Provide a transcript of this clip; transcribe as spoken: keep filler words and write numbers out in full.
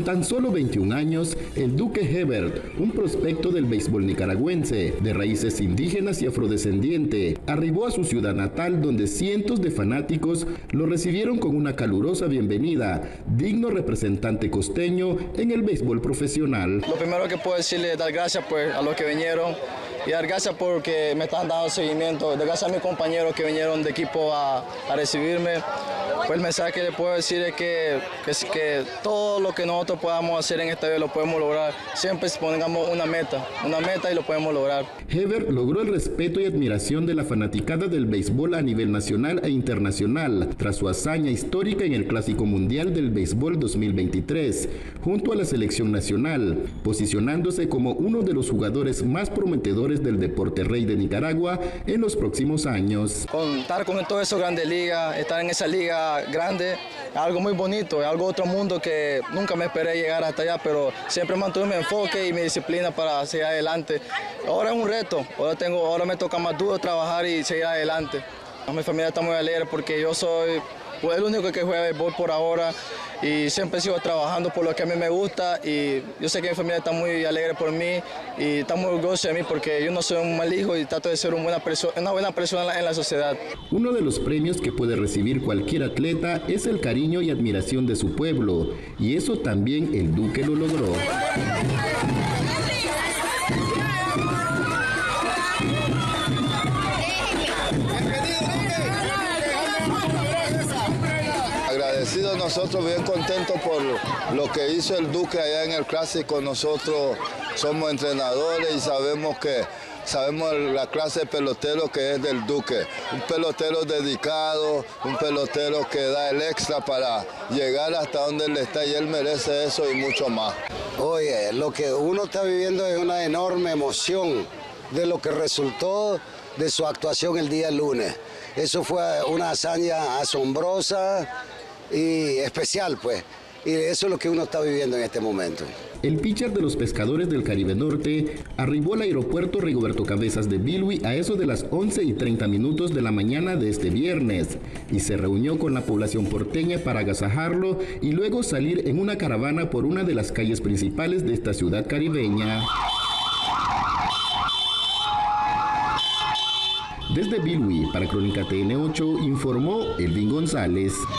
Con tan solo veintiún años, el Duque Hebert, un prospecto del béisbol nicaragüense, de raíces indígenas y afrodescendiente, arribó a su ciudad natal donde cientos de fanáticos lo recibieron con una calurosa bienvenida, digno representante costeño en el béisbol profesional. Lo primero que puedo decirle es dar gracias pues, a los que vinieron y dar gracias porque me están dando seguimiento, dar gracias a mis compañeros que vinieron de equipo a, a recibirme. Pues el mensaje que le puedo decir es que, que, que todo lo que nosotros podamos hacer en esta vida lo podemos lograr. Siempre pongamos una meta, una meta y lo podemos lograr. Hebert logró el respeto y admiración de la fanaticada del béisbol a nivel nacional e internacional tras su hazaña histórica en el Clásico Mundial del Béisbol dos mil veintitrés, junto a la selección nacional, posicionándose como uno de los jugadores más prometedores del deporte rey de Nicaragua en los próximos años. Contar con todas esas grandes ligas, estar en esa liga grande, es algo muy bonito, es algo otro mundo que nunca me esperé llegar hasta allá, pero siempre mantuve mi enfoque y mi disciplina para seguir adelante. Ahora es un reto, ahora, tengo, ahora me toca más duro trabajar y seguir adelante. Mi familia está muy alegre porque yo soy pues, el único que juega béisbol por ahora y siempre sigo trabajando por lo que a mí me gusta y yo sé que mi familia está muy alegre por mí y está muy orgullosa de mí porque yo no soy un mal hijo y trato de ser una buena persona, una buena persona en la, en la sociedad. Uno de los premios que puede recibir cualquier atleta es el cariño y admiración de su pueblo, y eso también el Duque lo logró. Agradecidos nosotros, bien contentos por lo que hizo el Duque allá en el Clásico. Nosotros somos entrenadores y sabemos que sabemos la clase de pelotero que es del Duque. Un pelotero dedicado, un pelotero que da el extra para llegar hasta donde él está y él merece eso y mucho más. Oye, lo que uno está viviendo es una enorme emoción de lo que resultó de su actuación el día lunes. Eso fue una hazaña asombrosa y especial, pues. Y eso es lo que uno está viviendo en este momento. El pitcher de los Pescadores del Caribe Norte arribó al aeropuerto Rigoberto Cabezas de Bilwi a eso de las once y treinta minutos de la mañana de este viernes y se reunió con la población porteña para agasajarlo y luego salir en una caravana por una de las calles principales de esta ciudad caribeña. Desde Bilwi, para Crónica T N ocho, informó Elvin González.